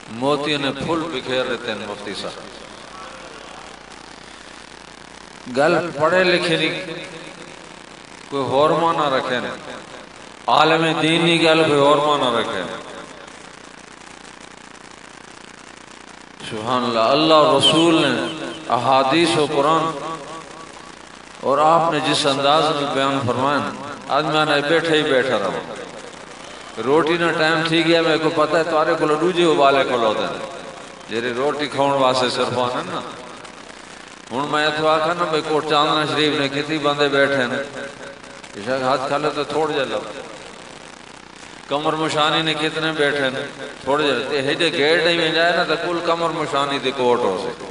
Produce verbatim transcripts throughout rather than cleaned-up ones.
موتی نے پھول بکھیر رہتے ہیں مفتی صاحب گل پڑھے لکھے نہیں کوئی اور معنی رکھے نہیں عالم دینی گل کوئی اور معنی رکھے نہیں سبحان اللہ اللہ اور رسول نے احادیث و قرآن اور آپ نے جس انداز میں بیان فرمائے آج میں نے بیٹھا ہی بیٹھا رہا روٹی نہ ٹائم تھی گیا میں کو پتہ ہے تارے کو لڈوجے ابالے کو لوتے ہیں جیرے روٹی کھاؤن واسے صرفان ہے نا ہون میں تو آکھا نا بھئی کوٹ چاندنا شریف نے کتنی بندے بیٹھے ہیں اشاک ہاتھ کھالے تو تھوڑ جلو کمر مشانی نے کتنے بیٹھے ہیں تھوڑ جلو ہیڈے گیڑ نہیں میں جائے نا تو کل کمر مشانی دی کوٹ ہو سے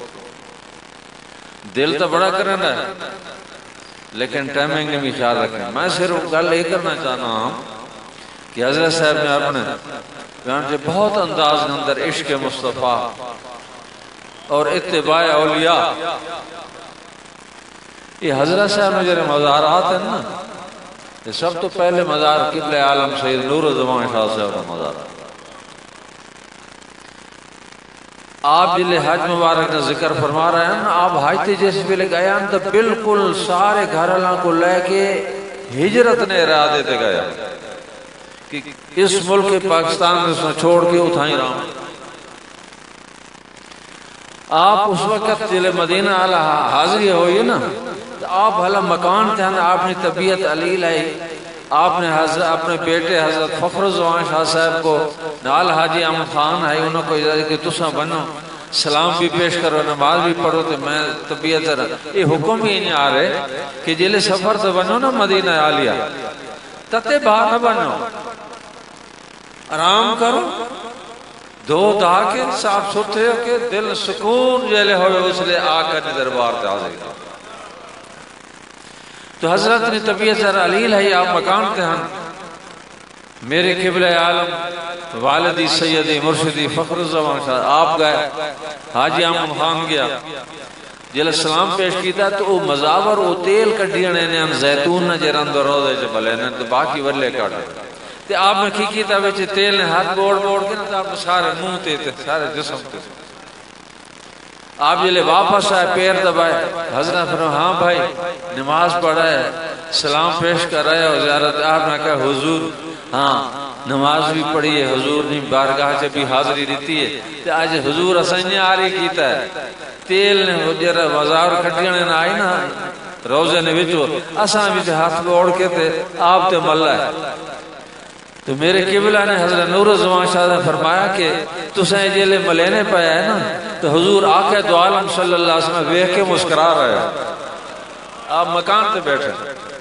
دل تو بڑا کرنا ہے لیکن ٹائمنگ نے بھی خیال رکھنا میں صرف گل یہ کرنا چاہنا ہوں کہ حضرت صاحب نے اپنے بیان سے بہت انداز کے اندر عشق مصطفیٰ اور اتباع اولیاء یہ حضرت صاحب نے جو مزارات ہیں نا یہ سب تو پہلے مزار قبلہ عالم سید نور زمان شاہ صاحب کا مزار آپ جلے حج مبارک نے ذکر فرما رہے ہیں نا آپ حج تھی جیسے پہلے گئے ہیں تو بالکل سارے گھر اللہ کو لے کے ہجرت نے ارادے تے گیا کہ اس ملک پاکستان میں اس نے چھوڑ کے اٹھائیں رہا ہوں آپ اس وقت جلے مدینہ علیہ حاضری ہوئی نا آپ بھلا مکان تھے آپ نے طبیعت علی لائی آپ نے اپنے بیٹے حضرت فخر الزمان شاہ صاحب کو نال حاجی احمد خان ہے انہوں کو اجازت کہ تسا بنو سلام بھی پیش کرو نماز بھی پڑھو تو میں طبیعت یہ حکم ہی نہیں آ رہے کہ جلے سفر تو بنو نا مدینہ عالیہ تتے باہر نہ بنو آرام کرو دو دا کے صاف ستھرے ہو کے دل سکون جیلے ہوئے اس لئے آقا نے دربار تے حاضر کیا تو حضرت نے طبیعت علیل ہے آپ مکان تے ہیں میرے قبلہ عالم والدی سیدی مرشدی فخر الزمان شاہ آپ گئے حاجی احمد خان گیا جل سلام پیش کیتا تو وہ مزاور وہ تیل کٹیانے نے ہم زیتون نہ جرند روزے جو بلے نے تو باقی ولے کاٹے تے آپ نے کی کیتا ویچے تیل نے ہاتھ بوڑ بوڑ کے نا تو آپ نے سارے منہ تے تے سارے جسم تے آپ جلے واپس آئے پیر دبائے حضرت فرمائے ہاں بھائی نماز پڑھا ہے سلام پیش کر رہے ہو زیارت آپ نے کہا حضور ہاں نماز بھی پڑھی ہے حضور نے بارگاہ سے بھی حاضری دیتی ہے تے آج حضور اسنجے آری کیتا ہے تیل نے حجر وزار کھٹیانے نہ آئی نا روزے نے بچو اساں بھی ہاتھ بوڑ کے تے آپ تے ملہ ہے تو میرے قبلہ نے حضرت نور الزمان شاہ نے فرمایا کہ تسیں جیلے ملینے پہ آئے نا تو حضور آقا دو عالم صلی اللہ علیہ وسلم ویہ کے مسکرا رہے ہیں آپ مکان تے بیٹھے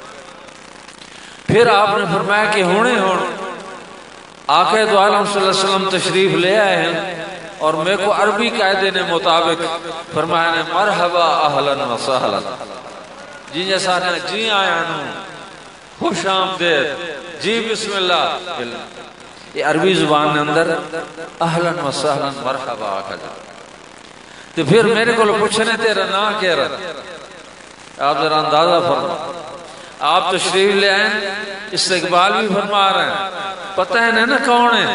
پھر آپ نے فرمایا کہ ہونے ہون آقا دو عالم صلی اللہ علیہ وسلم تشریف لے آئے ہیں اور میں کو عربی قاعدے نے مطابق فرمایا نے مرحبا اہلا و سہلا جی جیسا نے جی آیا نو خوش آمدید جی بسم اللہ یہ عربی زبان نے اندر اہلا و سہلا مرحبا آقا جا تو پھر میرے کو پوچھنے تیرا نا کہہ رہا آپ ذرا اندازہ فرما آپ تشریف لے آئیں استقبال بھی فرما رہے ہیں پتہ ہے نا کون ہے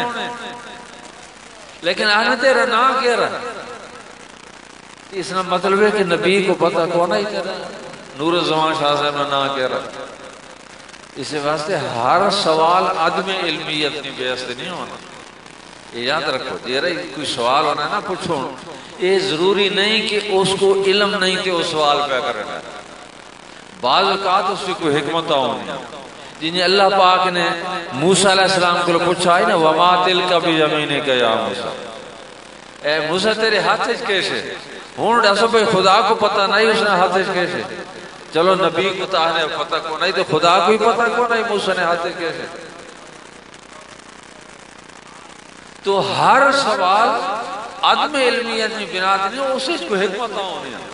لیکن آنے تیرا نا کہہ رہا اس نے مطلب ہے کہ نبی کو پتہ کون ہی کہہ رہا نور الزمان شاہ صاحب نے نا کہہ رہا اسے واسطے ہر سوال عدم علمیت نہیں بیست نہیں ہونا یہ یاد رکھو یہ رہی کوئی سوال ہونا ہے نا پوچھو یہ ضروری نہیں کہ اس کو علم نہیں کہ وہ سوال پہ کرنا بعض اوقات اس کی کوئی حکمت ہونی جنہیں اللہ پاک نے موسیٰ علیہ السلام کو پوچھا ہے نا وَمَا تِلْكَ بِيَمِينِكَ يَا موسیٰ اے موسیٰ تیرے ہاتھ کیسے ہون ایسا بھئی خدا کو پتہ نہیں اس نے ہاتھ کیسے چلو نبی کو تاہنے پتہ کو نہیں تو خدا کو ہی پتہ کو نہیں موسیٰ نے ہاتھ کیسے تو ہر سوال عدم علمیت میں بنات نہیں اسے کو حکمت ہونی ہے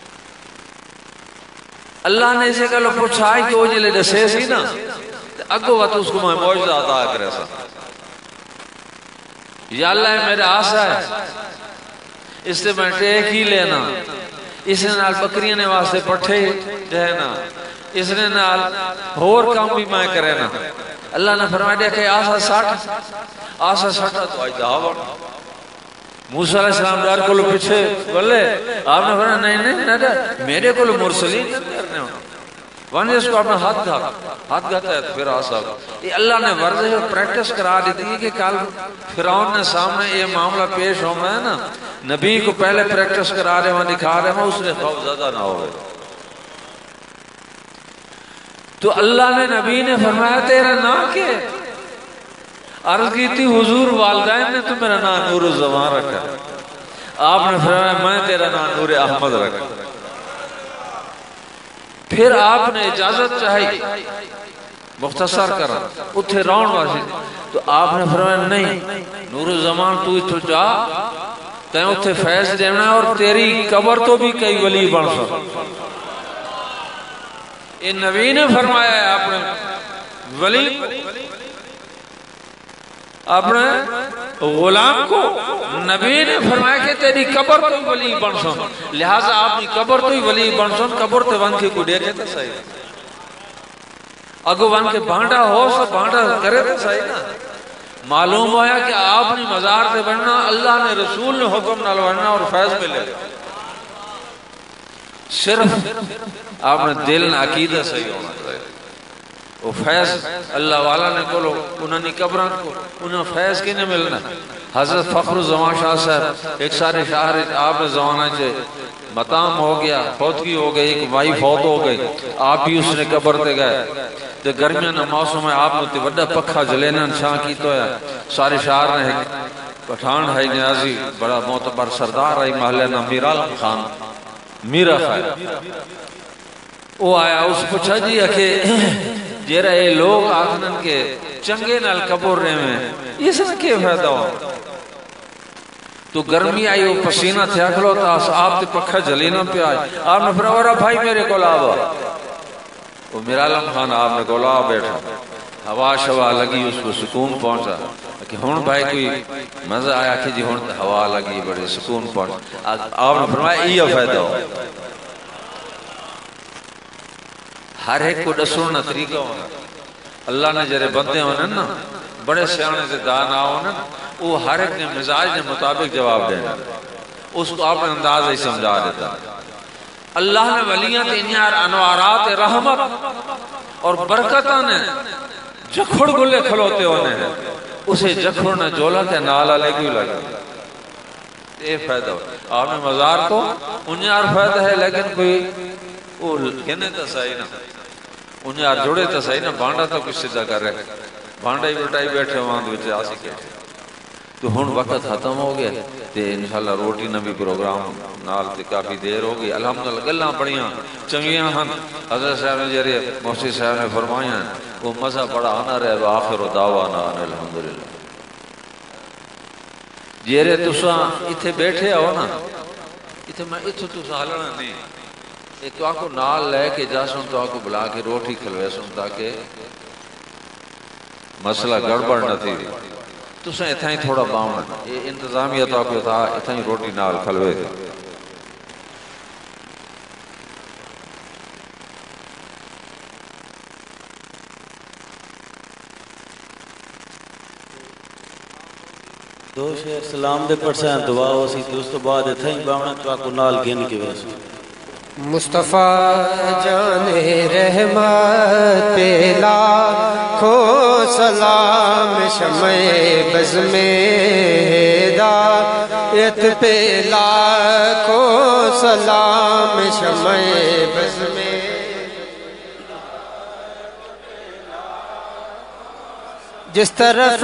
اللہ نے اسے کہلو پوچھا ہے کہ وہ جلے دسے سی نا اگو وقت اس کو میں موجزہ عطا کرے سا یا اللہ میرے آسا ہے اس سے میں ٹیک ہی لینا اس نے نال بکریاں نے واسطے پٹھے جہنا اس نے نال اور کام بھی میں کرے نا اللہ نے فرمایا دیا کہ آسا ساٹھ آسا ساٹھا تو آئی دعوت موسیٰ علیہ السلام ڈر کو لو پیچھے بلے آپ نے فرمایا نہیں نہیں نہیں میرے کو لو مرسلین کرنے ہوں وانی اس کو آپ نے ہاتھ گھا ہاتھ گھاتا ہے تو پھر آسا یہ اللہ نے ورزش اور پریکٹس کرا دیتی ہے کہ کل فرعون نے سامنے یہ معاملہ پیش ہونا ہے نا نبی کو پہلے پریکٹس کرا رہے وہاں دکھا رہے ہیں اس نے خوف زیادہ نہ ہوئے تو اللہ نے نبی نے فرمایا تیرا نام کیا عرض کی تھی حضور والدین نے تو میرا نام نور الزمان رکھا آپ نے فرمایا میں تیرا نام نور احمد رکھا پھر آپ نے اجازت چاہی مختصر کرا اتھے راؤنڈ واسی تو آپ نے فرمایا نہیں نور الزمان تو اتھو جا تین اتھے فیض دینا ہے اور تیری قبر تو بھی کئی ولی بن سکتا یہ نبی نے فرمایا ہے آپ نے ولی اپنے غلام کو نبی نے فرمایا کہ تیری قبر تو ولی بن سن لہذا آپ کی قبر تو ولی بن سن قبر تے ون کے کو دیکھے تو صحیح اگو ون کے بانڈا ہو سو بانڈا کرے تو صحیح نا معلوم ہویا کہ آپ نے مزار تے بننا اللہ نے رسول نے حکم نہ لوڑنا اور فیض ملے صرف آپ نے دل نہ عقیدہ صحیح ہونا چاہیے وہ فیض اللہ والا نے کولو انہوں نے قبران کو انہوں فیض کی نہیں ملنا حضرت فخر الزمان شاہ صاحب ایک سارے شاہر آپ نے زمانہ چھے مطام ہو گیا فوتگی ہو گئی ایک بھائی فوت ہو گئی آپ بھی اس نے قبر تے گئے تے گرمیاں نے موسم میں آپ نے بڑا پکھا جلینا چھاں کی تو ہے سارے شاہر نے پٹھان ہے نیازی بڑا معتبر سردار ہے محلہ نا میرالم خان میرا خیر وہ آیا اس پوچھا جی کہ جیرا یہ لوگ آخنن کے چنگے نال قبر رہے ہیں یہ سن کیا فائدہ ہو تو گرمی آئی وہ پسینہ تھے اکھلو تا آپ تے پکھا جلینا پہ آئی آپ نے فرمایا بھائی میرے کو لابا وہ میرالم خان آپ نے کو لابا بیٹھا ہوا شوا لگی اس کو سکون پہنچا کہ ہون بھائی کوئی مزہ آیا کہ جی ہون ہوا لگی بڑے سکون پہنچا آپ نے فرمایا یہ فائدہ ہو ہر ایک کو ڈسونا طریقہ ہونا اللہ نے جرے بندے ہونے نا بڑے سیانے سے دانا ہونے وہ ہر ایک نے مزاج نے مطابق جواب دینا اس کو آپ نے انداز ہی سمجھا دیتا اللہ نے ولیاں تینیار انوارات رحمت اور برکتہ نے جکھڑ گلے کھلوتے ہونے ہیں اسے جکھڑ نے جولا کے نالا لے گئی لگا یہ فائدہ ہوتا آپ نے مزار تو انیار فائدہ ہے لیکن کوئی وہ کہنے تا صحیح نا انہیں آر جوڑے تا صحیح نا بانڈا تا کچھ سدھا کر رہے بانڈا ہی بٹائی بیٹھے وہاں دو بچے آسی کے تو ہون وقت ختم ہو گیا تے انشاءاللہ روٹی نبی پروگرام نال تے کافی دیر ہو گئی الحمدللہ گلہ پڑیاں چنگیاں ہن حضرت صاحب نے جرے محسی صاحب نے فرمائیاں وہ مزہ بڑا آنا رہے وآخر دعوانا الحمدللہ جیرے تساں اتھے بیٹھے ہو نا اتھے میں اتھے تساں ہلنا نہیں یہ تو آکو نال لے کے جا سن تو آکو بلا کے روٹی کھلوے سن تاکہ مسئلہ گڑبڑ نہ تھی تو سن اتھائی تھوڑا باؤں یہ انتظامیہ تو آکو تھا اتھائی روٹی نال کھلوے تھے دو شہر سلام دے پڑھ سائیں دعا ہو سی دوستو بعد اتھائی باؤں تو آکو نال گن کے ویسے مصطفیٰ جان رحمت پہ لاکھوں سلام شمع بز میں ہدایت پہ لاکھوں سلام شمع بز میں جس طرف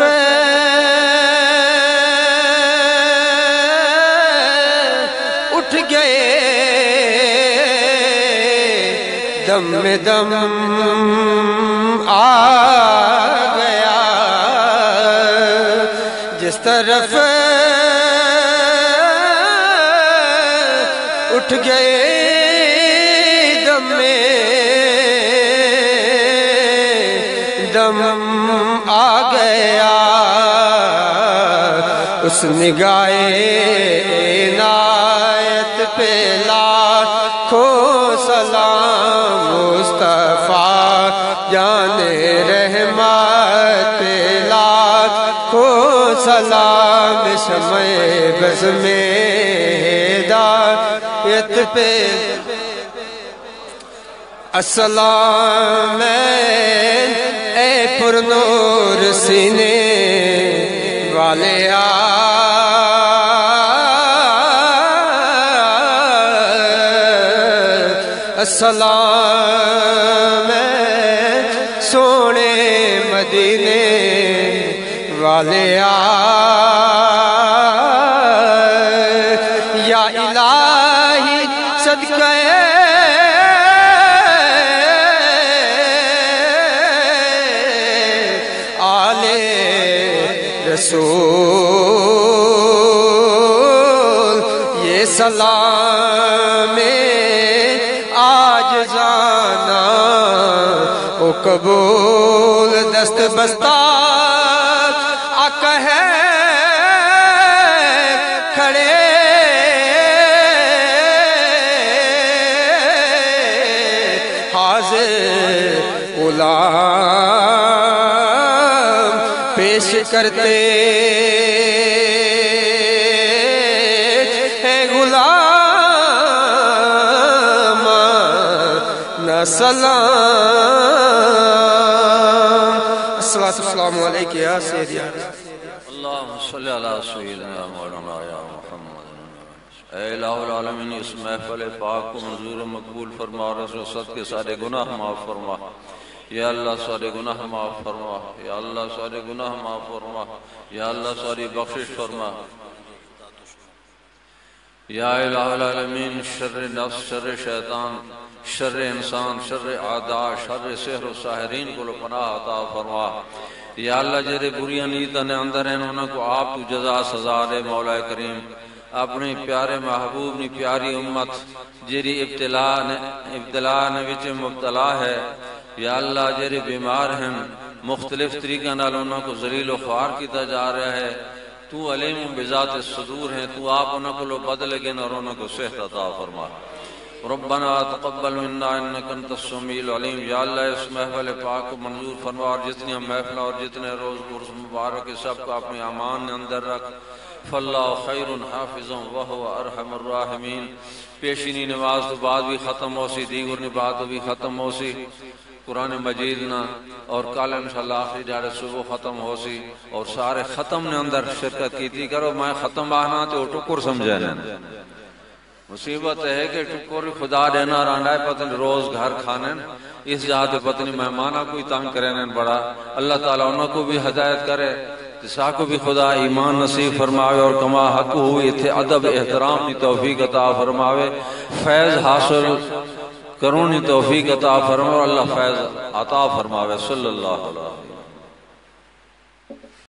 اٹھ گئے دم میں دم آ گیا جس طرف اٹھ گئے دم میں دم آ گیا اس نگاہ عنایت پہ لاکھوں سلام مصطفیٰ جان رحمت پہ لاکھوں سلام شمع بز میں ہدایت پہ السلام اے پر نور سینے والے السلام سونے مدینے والے یا الہی صدقہ آلے رسول یہ سلام آج جانا او قبول دست بستہ آقا ہے کھڑے حاضر غلام پیش کرتے ہیں غلام نہ سلام السلام علیکم یا سیدی اللہم صلی اللہ سیدنا مولانا یا محمد اے الہ العالمین اس محفل پاک کو منظور و مقبول فرما رسول صد کے سارے گناہ معاف فرما یا اللہ سارے گناہ معاف فرما یا اللہ سارے گناہ معاف فرما یا اللہ ساری بخشش فرما یا الہ العالمین شر نفس شر شیطان شر انسان شر اعداء شر سحر و ساحرین کو پناہ عطا فرما یا اللہ جرے بریاں نیتاں نے اندر ہیں انہوں کو آپ تو جزا سزا دے مولا کریم اپنے پیارے محبوب نے پیاری امت جری ابتلاء ابتلاء وچ مبتلا ہے یا اللہ جرے بیمار ہیں مختلف طریقہ نال انہوں کو ذلیل و خوار کیتا جا رہا ہے تو علیم بذات الصدور ہیں تو آپ انہوں کو لو بدل گن اور انہوں کو صحت عطا فرما ربنا تقبل منا انک انت السمیع العلیم یا اللہ اس محفل پاک کو منظور فرما اور جتنی محفل اور جتنے روز عرس مبارک سب کو اپنے امان نے اندر رکھ فاللہ خیر حافظ وہو ارحم الراحمین پیشینی نماز تو بعد بھی ختم ہو سی دیگر نبات بھی ختم ہو سی قرآن مجید نا اور کل انشاءاللہ آخری جارے صبح ختم ہو سی اور سارے ختم نے اندر شرکت کی تھی کرو میں ختم آنا تو ٹکر سمجھے نا مصیبت ہے کہ ٹکر خدا دینا رانڈائے پتن روز گھر کھانے اس جہاں پتنی مہمانہ کوئی تنگ کرنے بڑا اللہ تعالیٰ انہوں کو بھی ہدایت کرے تسا کو بھی خدا ایمان نصیب فرماوے اور کما حق ہوئی تھے ادب احترام نی توفیق عطا فرماوے فیض حاصل کرونی توفیق عطا فرماوے اللہ فیض عطا فرماوے صلی اللہ علیہ وسلم